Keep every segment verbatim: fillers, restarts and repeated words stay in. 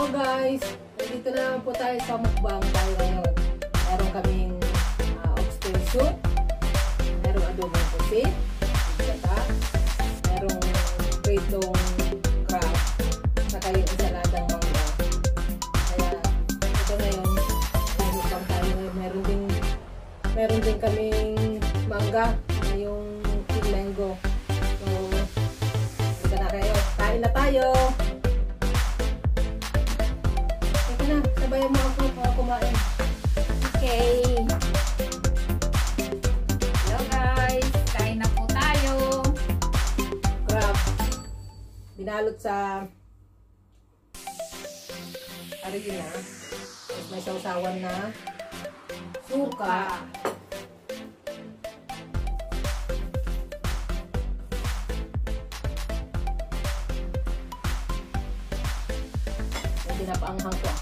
Hello guys! Nandito na naman po tayo sa mukbang tayo ngayon. Meron kaming uh, oxtail soup, merong adobong pusit, saka merong pritong crab, saka yung ensaladang mangga. Kaya ito ngayon, mukbang tayo ngayon. Meron din, meron din kaming mangga na yung mango. So, ito na kayo. Kain na tayo! Sabayan mo ako para kumain. Okay. Hello guys. Kain na po tayo. Crab. Binalot sa harina. Tapos may sausawan na suka. May pinapaanghang ko.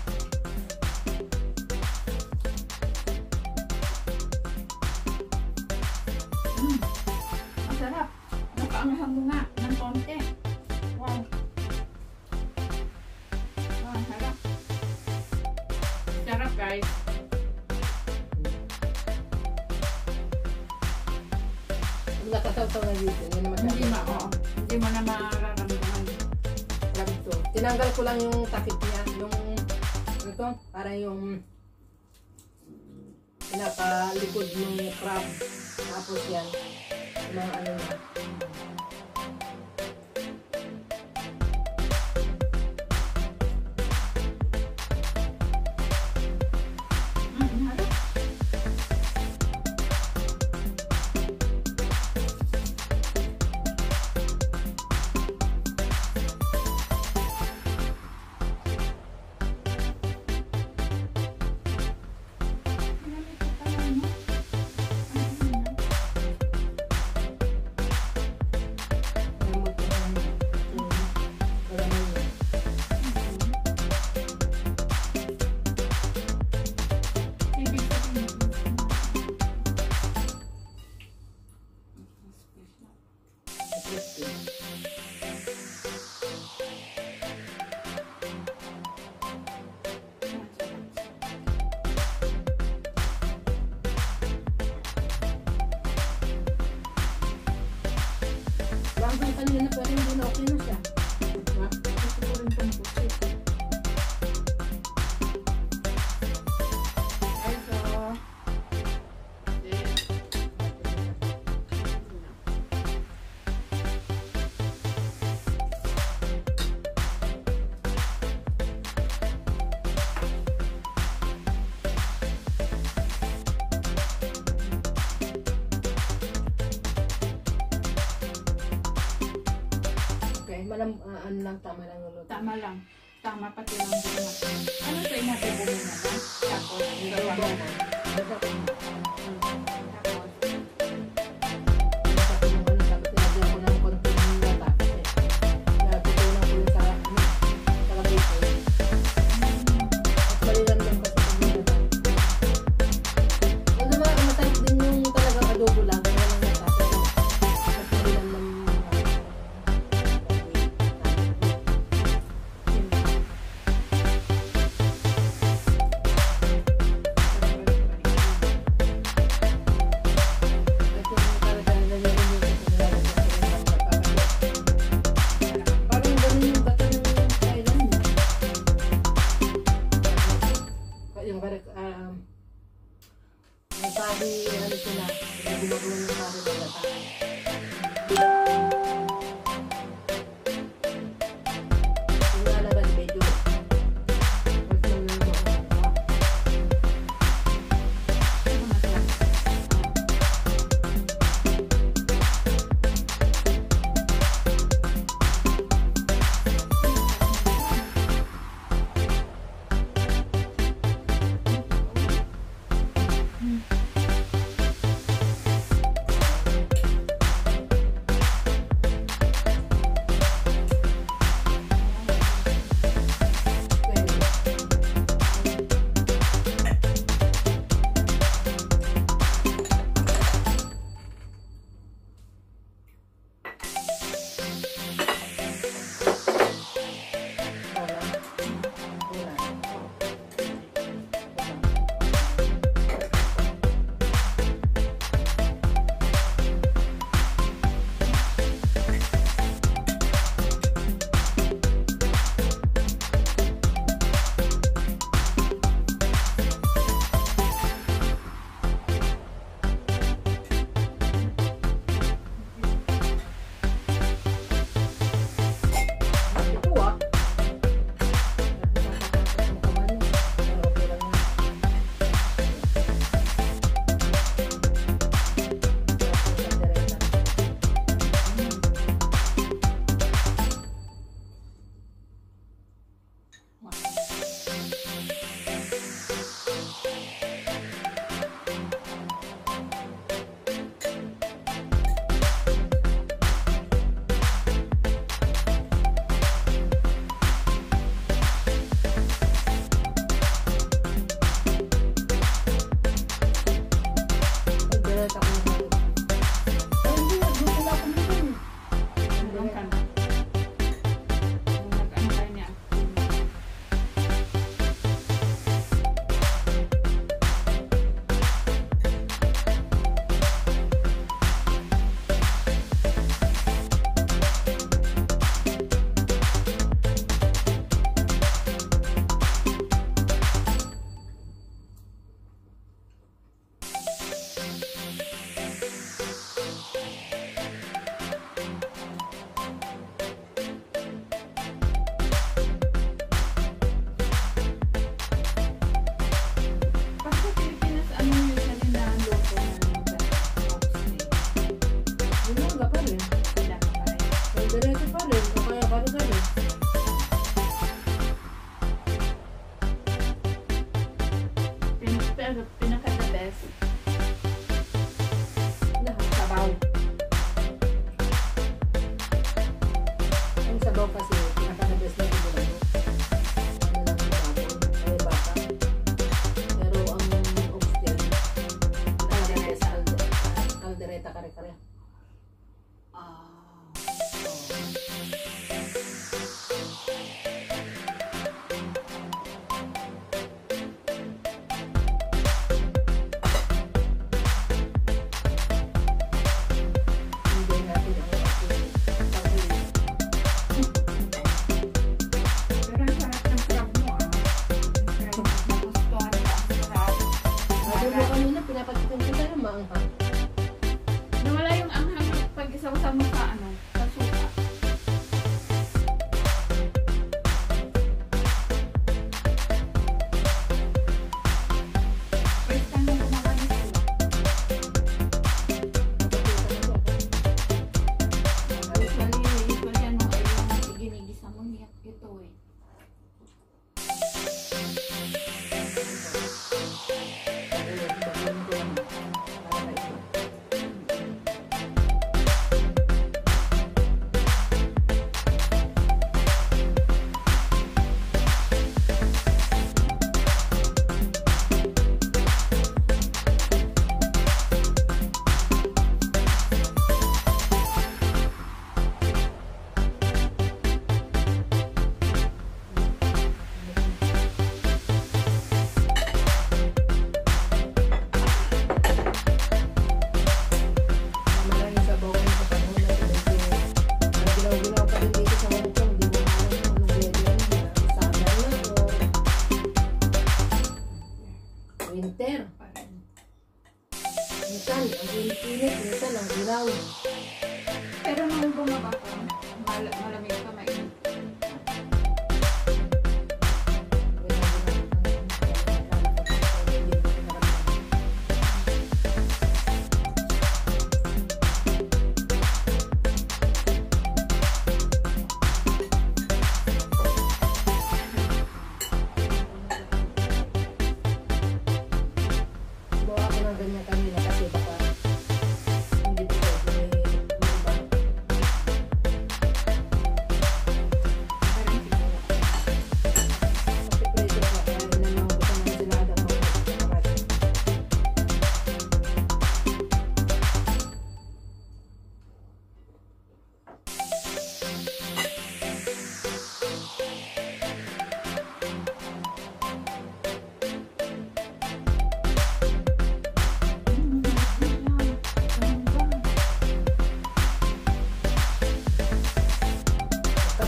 Masarap. Nakaanghang mo nga ng konti. Wow. Wow, sarap. Sarap guys. Kung nakasawsaw na dito, hindi naman Hindi ma, oo. Hindi mo na mararamdaman. crab ito. Tinanggal ko lang yung takip niya. Yung ito, para yung pinakalikod ng crab. Tapos yan. Yung mga ano niya. Mm, harap. Hanggang kanina pa rin din okay na siya. Ha? Gusto ko rin pang pusit. Ay, so... Okay, malam, uh, ano lang, tama lang yung luto. Tama lang. Tama pati lang bunga. Ano sa inyo? Bunga na ba? Tapos, dalawa mo. Sabi, ano sila, ginagawa ng sabi ng bata. Yung nalaban, medyo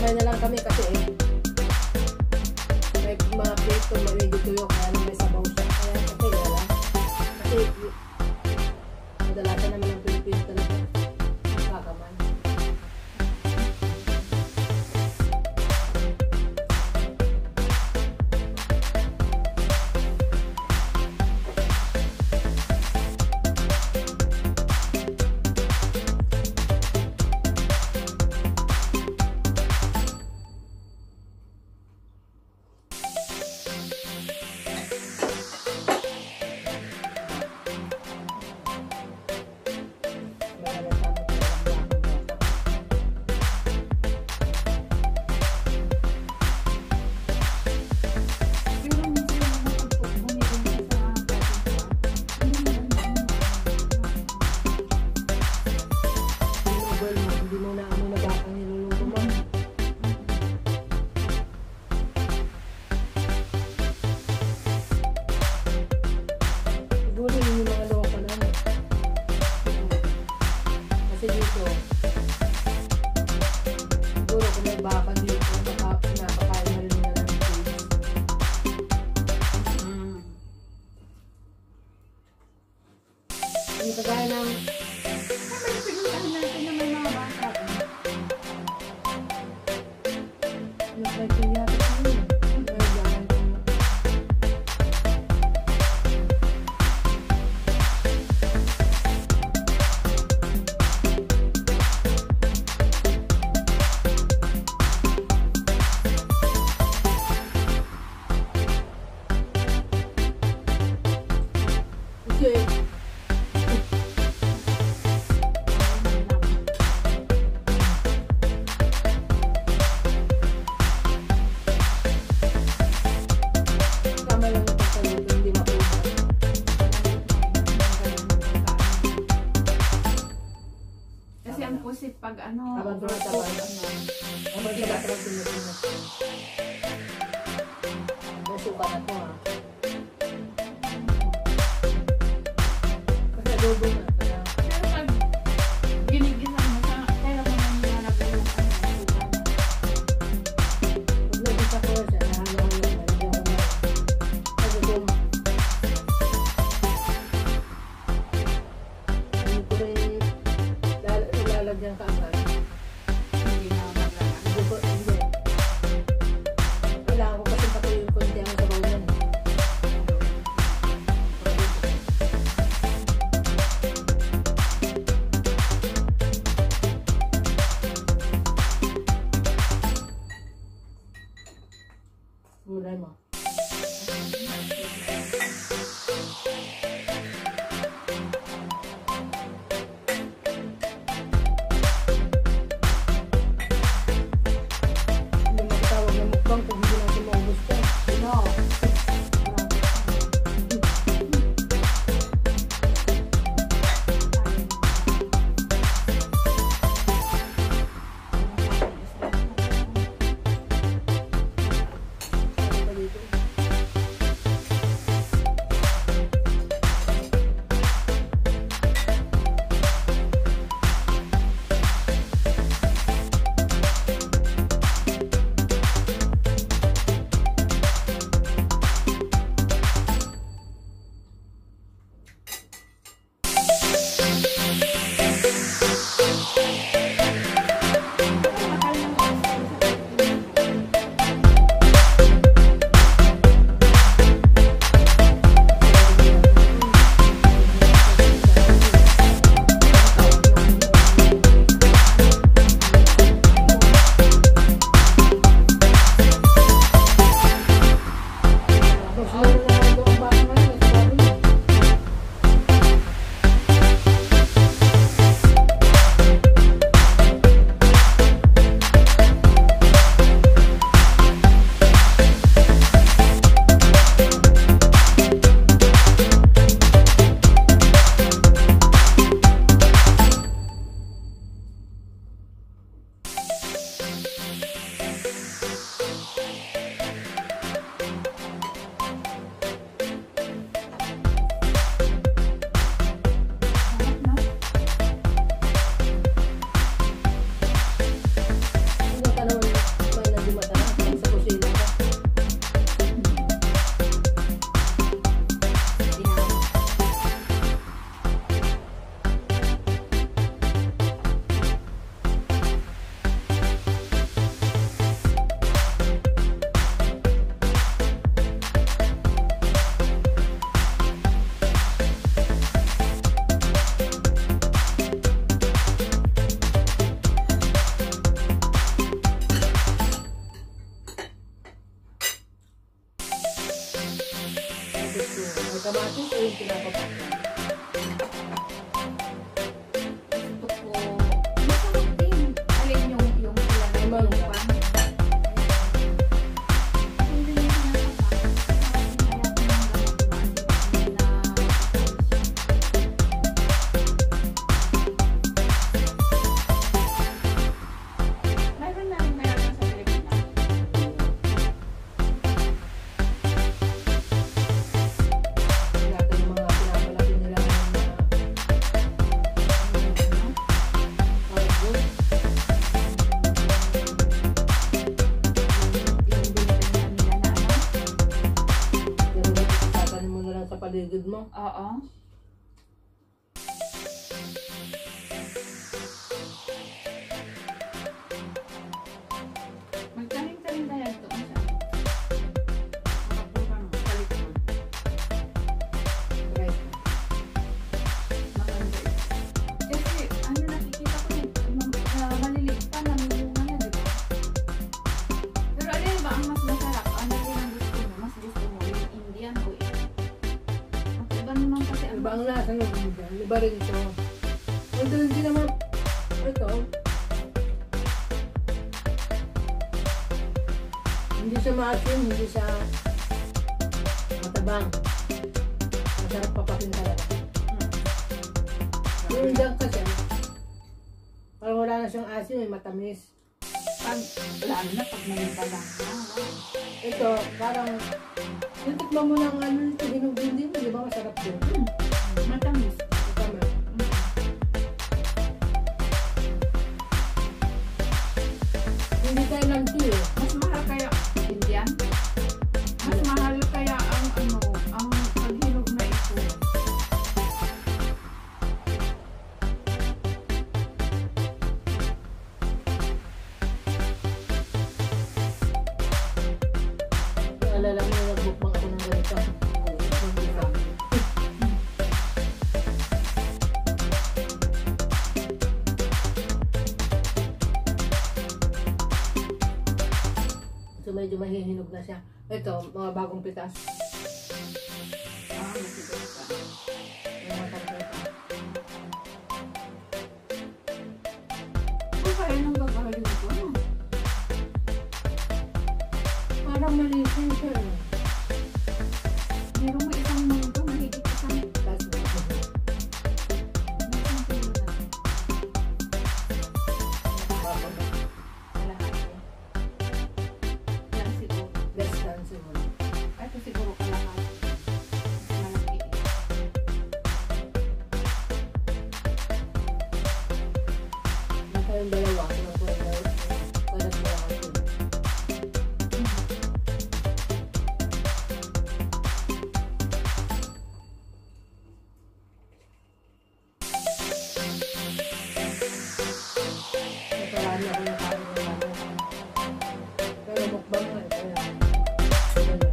Damay na lang kami kasi eh. May mga prito, may medyo tuyo, kaya nang may sabaw siya. Kaya okay na lang. Kasi madalasan naman ang Pilipino talaga. Kakaman. Pero minsan naman pag bumili ka sa cotton shop, hindi mo na Well, hindi mo na ano na bakang niluluto mo. Siguro yun yung mga loko na ano. Kasi dito, siguro kung may bakang dito, baka pinapakain na rin nila ng pigs. Mm. Yung kagaya ng Ay, pinuntahan natin na may mga bata. yung criteria ko yun. May bakang dito. Kasi tama lang ito sa dito, hindi maubos. Kasi ang pusit pag ano, Habang overcook, tumataba. ano, Ang magkita sa Pilipinas. May suka na to ha. Kasi adobo na. Kaya pero pag ginigisa mo sa, kaya mo na nilalagay yung ano, suka. pag nagisa ko siya, nahalo-halo na. Hindi ako na. Kasi kung hindi ko rin lal- ilalagyan ka agad. Hindi na maglalagay. Hindi ko, hindi. Kailangan ko kasi patuloy yung konti ang sabaw yan. Oo. Magtanim-tanim tayo ito. Ang saan? Makapulang sa likod. Right. Maganda ito. Kasi, ano nakikita ko yun, mam- na maliliit pa, namimuna na, di ba? Pero alin ba ang mas masarap? Ano rin ang gusto mo? Mas gusto mo yung Indian o ito? Ang iba naman kasi ang Iba ang lasa ng Indian. Iba rin ito. Ito hindi naman. Ito. Hindi siya maasim, hindi siya matabang. Masarap papakin talaga. Yung Indian kasi, parang wala na siyang asim, may matamis. pag, lalo na pag may balang na. Wow. Ito, parang, yung tikman mo ng ano nito, hinog din din, di ba masarap din? Hmm. Matamis. Tama. Hmm. Hindi tayo lang ito eh. Mas mahal kaya Indian? Mas mahal kaya ang ano, ang paghinog na ito. Naalala mo na nagbukbang ako ng ganito. Hindi ba? So medyo mahihinog na siya. Ito, mga bagong pitas. Ah, masigas ka. Yung mga tarpeta. Kung kaya nang gagawin ko, ano? Parang malisin siya. eh. Meron mo isang munggo, mahigit isang Tapos, isang kilo na. Kalahati. Yan siguro. less than siguro. Ay, ito siguro kalahati. Malaki. Yung kayong dalawa, kung ako yung dalawa, parang dalawa ko. Nakarami ako yung parang dalawa. Pero mukbang nga, kaya. Wala.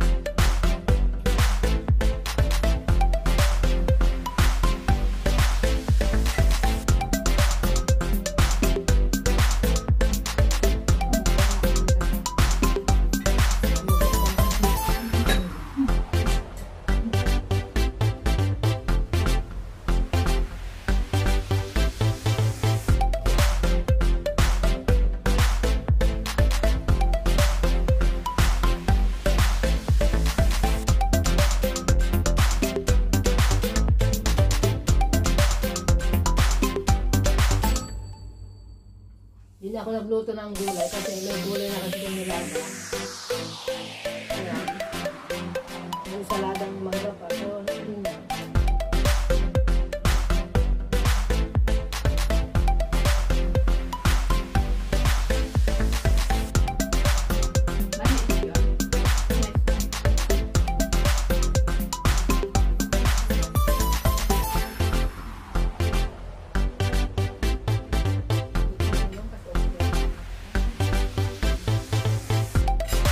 Hindi na ako nagluto ng gulay kasi may gulay na kasi yung nilaga. Kaya, may saladang mangga pa. So, hindi na. Maliit yun. Next time. Hindi na lang kasi okay.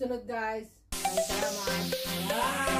susunod guys. Maraming salamat. Bye!